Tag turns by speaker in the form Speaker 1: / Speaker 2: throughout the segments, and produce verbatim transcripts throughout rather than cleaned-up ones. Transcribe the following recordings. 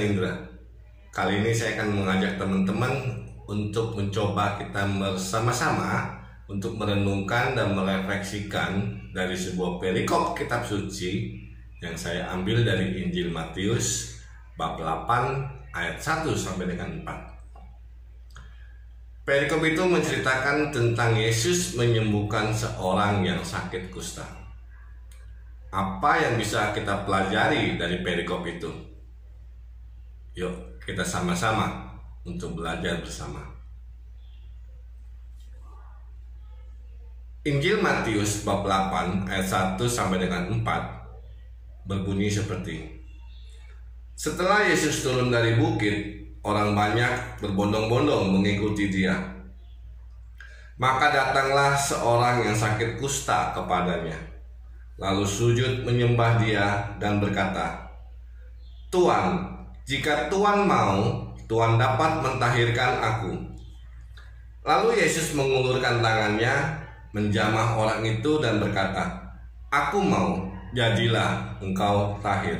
Speaker 1: Indra. Kali ini saya akan mengajak teman-teman untuk mencoba kita bersama-sama untuk merenungkan dan merefleksikan dari sebuah perikop kitab suci yang saya ambil dari Injil Matius bab delapan ayat satu sampai dengan empat. Perikop itu menceritakan tentang Yesus menyembuhkan seorang yang sakit kusta. Apa yang bisa kita pelajari dari perikop itu? Yuk kita sama-sama untuk belajar bersama. Injil Matius bab delapan ayat satu sampai dengan empat berbunyi seperti: Setelah Yesus turun dari bukit, orang banyak berbondong-bondong mengikuti dia. Maka datanglah seorang yang sakit kusta kepadanya, lalu sujud menyembah dia dan berkata, "Tuan, jika Tuhan mau, Tuhan dapat mentahirkan aku." Lalu Yesus mengulurkan tangannya, menjamah orang itu dan berkata, "Aku mau, jadilah engkau tahir."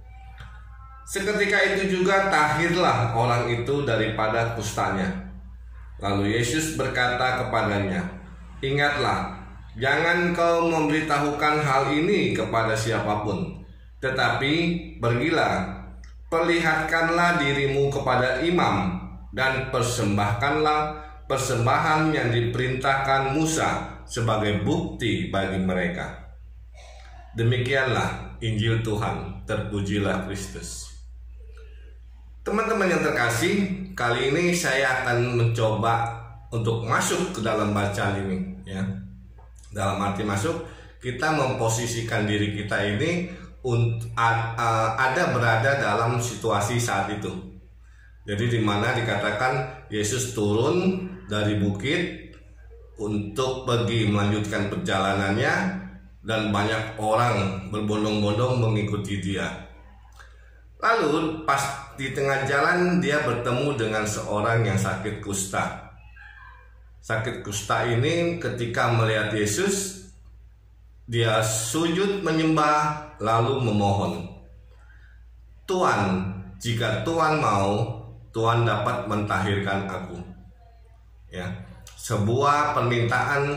Speaker 1: Seketika itu juga tahirlah orang itu daripada kustanya. Lalu Yesus berkata kepadanya, "Ingatlah, jangan kau memberitahukan hal ini kepada siapapun, tetapi pergilah, perlihatkanlah dirimu kepada imam dan persembahkanlah persembahan yang diperintahkan Musa sebagai bukti bagi mereka." Demikianlah Injil Tuhan, terpujilah Kristus. Teman-teman yang terkasih, kali ini saya akan mencoba untuk masuk ke dalam bacaan ini, ya. Dalam arti masuk, kita memposisikan diri kita ini untuk ada berada dalam situasi saat itu. Jadi di mana dikatakan Yesus turun dari bukit untuk pergi melanjutkan perjalanannya dan banyak orang berbondong-bondong mengikuti dia. Lalu pas di tengah jalan dia bertemu dengan seorang yang sakit kusta. Sakit kusta ini ketika melihat Yesus, dia sujud menyembah lalu memohon, "Tuhan, jika Tuhan mau, Tuhan dapat mentahirkan aku." Ya, sebuah permintaan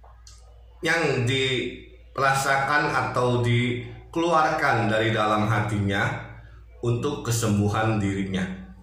Speaker 1: yang dirasakan atau dikeluarkan dari dalam hatinya untuk kesembuhan dirinya.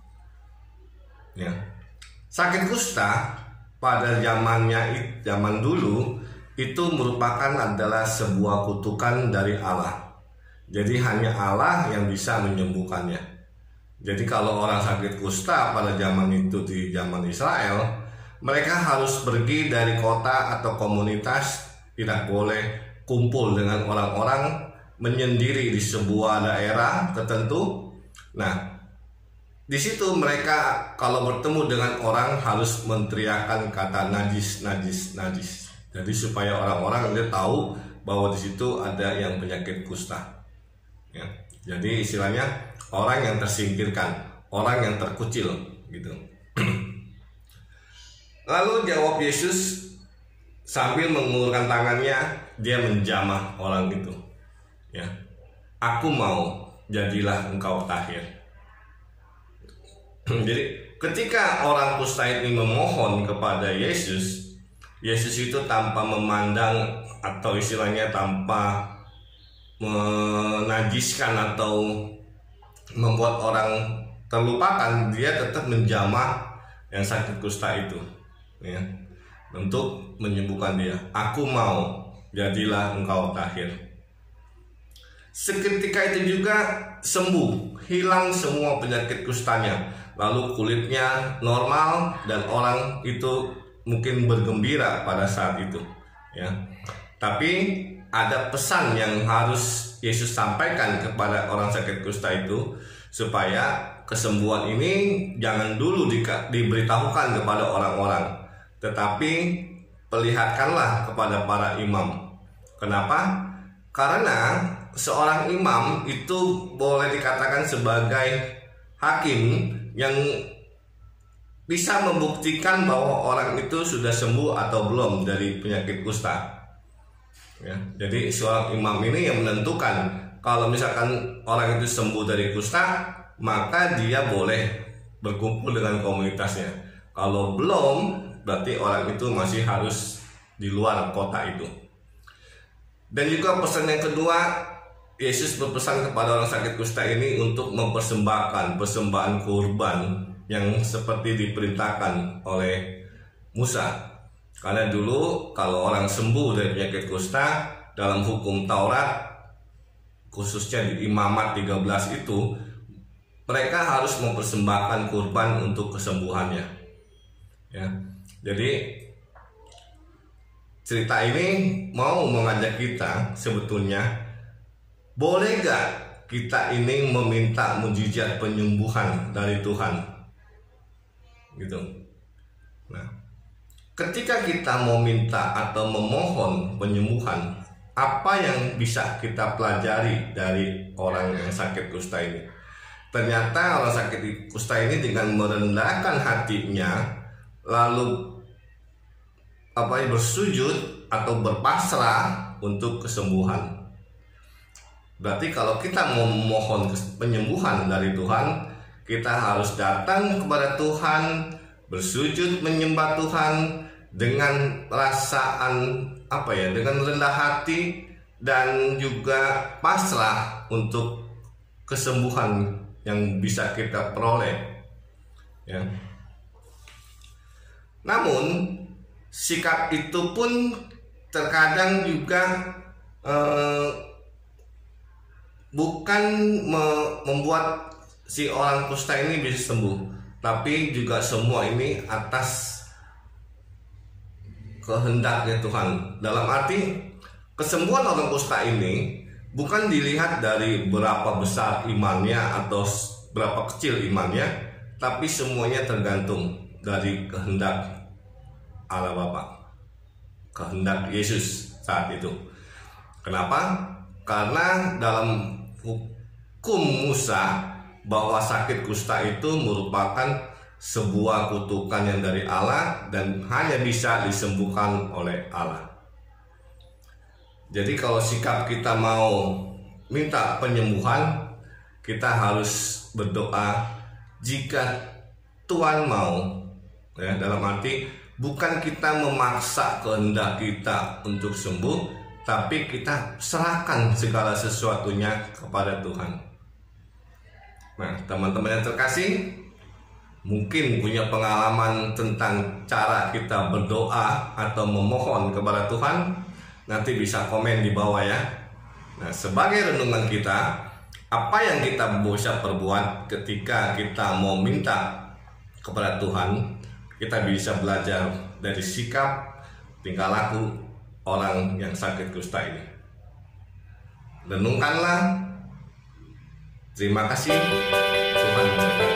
Speaker 1: Ya, sakit kusta pada zamannya zaman dulu itu merupakan adalah sebuah kutukan dari Allah. Jadi hanya Allah yang bisa menyembuhkannya. Jadi kalau orang sakit kusta pada zaman itu di zaman Israel, mereka harus pergi dari kota atau komunitas, tidak boleh kumpul dengan orang-orang, menyendiri di sebuah daerah tertentu. Nah, di situ mereka kalau bertemu dengan orang harus meneriakkan kata najis, najis, najis. Jadi supaya orang-orang dia tahu bahwa di situ ada yang penyakit kusta. Ya, jadi istilahnya orang yang tersingkirkan, orang yang terkucil, gitu. Lalu jawab Yesus sambil mengulurkan tangannya, dia menjamah orang itu. Ya, "Aku mau, jadilah engkau tahir." Jadi ketika orang kusta ini memohon kepada Yesus, Yesus itu tanpa memandang atau istilahnya tanpa menajiskan atau membuat orang terlupakan, dia tetap menjamah yang sakit kusta itu, ya, untuk menyembuhkan dia. "Aku mau, jadilah engkau tahir." Seketika itu juga sembuh, hilang semua penyakit kustanya, lalu kulitnya normal dan orang itu mungkin bergembira pada saat itu, ya. Tapi ada pesan yang harus Yesus sampaikan kepada orang sakit kusta itu, supaya kesembuhan ini jangan dulu di, diberitahukan kepada orang-orang, tetapi perlihatkanlah kepada para imam. Kenapa? Karena seorang imam itu boleh dikatakan sebagai hakim yang bisa membuktikan bahwa orang itu sudah sembuh atau belum dari penyakit kusta. Ya, jadi seorang imam ini yang menentukan kalau misalkan orang itu sembuh dari kusta, maka dia boleh berkumpul dengan komunitasnya. Kalau belum, berarti orang itu masih harus di luar kota itu. Dan juga pesan yang kedua, Yesus berpesan kepada orang sakit kusta ini untuk mempersembahkan persembahan kurban yang seperti diperintahkan oleh Musa. Karena dulu kalau orang sembuh dari penyakit kusta, dalam hukum Taurat, khususnya di Imamat tiga belas itu, mereka harus mempersembahkan kurban untuk kesembuhannya. Ya, jadi cerita ini mau mengajak kita sebetulnya, boleh gak kita ini meminta mujizat penyembuhan dari Tuhan? Gitu. Nah, ketika kita mau minta atau memohon penyembuhan, apa yang bisa kita pelajari dari orang yang sakit kusta ini? Ternyata orang sakit kusta ini dengan merendahkan hatinya, lalu apa bersujud atau berpasrah untuk kesembuhan. Berarti kalau kita mau memohon penyembuhan dari Tuhan, kita harus datang kepada Tuhan, bersujud menyembah Tuhan dengan perasaan apa ya, dengan rendah hati dan juga pasrah untuk kesembuhan yang bisa kita peroleh. Ya. Namun sikap itu pun terkadang juga eh, bukan me membuat si orang kusta ini bisa sembuh, tapi juga semua ini atas kehendaknya Tuhan. Dalam arti kesembuhan orang kusta ini bukan dilihat dari berapa besar imannya atau berapa kecil imannya, tapi semuanya tergantung dari kehendak Allah Bapa, kehendak Yesus saat itu. Kenapa? Karena dalam hukum Musa bahwa sakit kusta itu merupakan sebuah kutukan yang dari Allah dan hanya bisa disembuhkan oleh Allah. Jadi kalau sikap kita mau minta penyembuhan, kita harus berdoa jika Tuhan mau. Ya, dalam arti bukan kita memaksa kehendak kita untuk sembuh, tapi kita serahkan segala sesuatunya kepada Tuhan. Nah, teman-teman yang terkasih, mungkin punya pengalaman tentang cara kita berdoa atau memohon kepada Tuhan, nanti bisa komen di bawah ya. Nah, sebagai renungan kita, apa yang kita bisa perbuat ketika kita mau minta kepada Tuhan, kita bisa belajar dari sikap tingkah laku orang yang sakit kusta ini. Renungkanlah. Terima kasih. Tuhan memberkati.